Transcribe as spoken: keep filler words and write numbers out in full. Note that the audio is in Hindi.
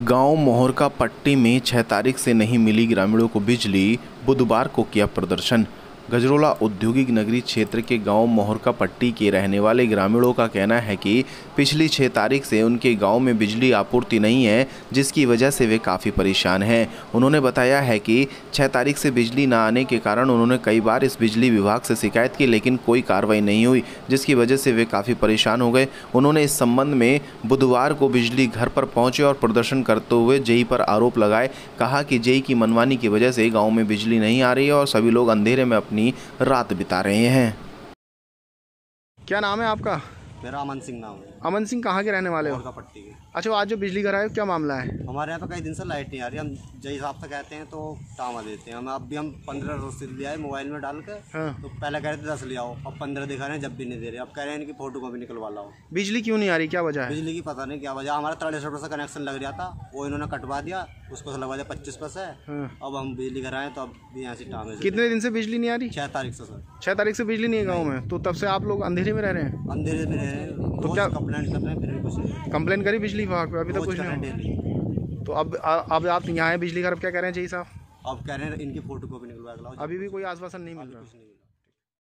गांव मोहरका पट्टी में छह तारीख से नहीं मिली ग्रामीणों को बिजली, बुधवार को किया प्रदर्शन। गजरोला औद्योगिक नगरी क्षेत्र के गांव मोहरका पट्टी के रहने वाले ग्रामीणों का कहना है कि पिछली छह तारीख से उनके गांव में बिजली आपूर्ति नहीं है, जिसकी वजह से वे काफ़ी परेशान हैं। उन्होंने बताया है कि छह तारीख से बिजली न आने के कारण उन्होंने कई बार इस बिजली विभाग से शिकायत की, लेकिन कोई कार्रवाई नहीं हुई, जिसकी वजह से वे काफ़ी परेशान हो गए। उन्होंने इस संबंध में बुधवार को बिजली घर पर पहुंचे और प्रदर्शन करते हुए जेई पर आरोप लगाए। कहा कि जेई की मनमानी की वजह से गाँव में बिजली नहीं आ रही है और सभी लोग अंधेरे में अपनी रात बिता रहे हैं। क्या नाम है आपका? मेरा अमन सिंह नाम है। अमन सिंह कहाँ के रहने वाले हो? मोहरका पट्टी के। अच्छा, आज जो बिजली घर आए क्या मामला है? हमारे यहाँ पे कई दिन से लाइट नहीं आ रही। हम जय हिसाब से कहते हैं तो टामा देते हैं। हम अब भी हम पंद्रह रसीद लिया है मोबाइल में डाल कर। हाँ। तो पहले कह रहे थे दस ले आओ, अब पंद्रह दिखा रहे हैं, जब भी नहीं दे रहे। अब कह रहे हैं कि फोटो कॉपी निकलवा लाओ। बिजली क्यों नहीं आ रही, क्या वजह है? बिजली की पता नहीं क्या वजह। हमारा तिरालीस रुपये से कनेक्शन लग रहा था, वो इन्होंने कटवा दिया, उसको लगवा दिया पच्चीस पैसे। अब हम बिजली घर आए तो अब भी यहाँ से टामे। कितने दिन से बिजली नहीं आ रही? छह तारीख से सर। छह तारीख से बिजली नहीं है गाँव में, तो तब से आप लोग अंधेरे में रह रहे हैं? अंधेरे में रह रहे हैं। तो क्या कंप्लेंट कर रहे हैं, फिर भी कुछ नहीं। कंप्लेन करी बिजली विभाग पे? अभी तक कुछ नहीं। तो अब अब आप यहाँ हैं बिजली घर, अब क्या कह रहे हैं जी साहब? अब कह रहे हैं इनकी फोटो कॉपी निकलवा के लाओ। अभी भी कोई आश्वासन नहीं मिल रहा?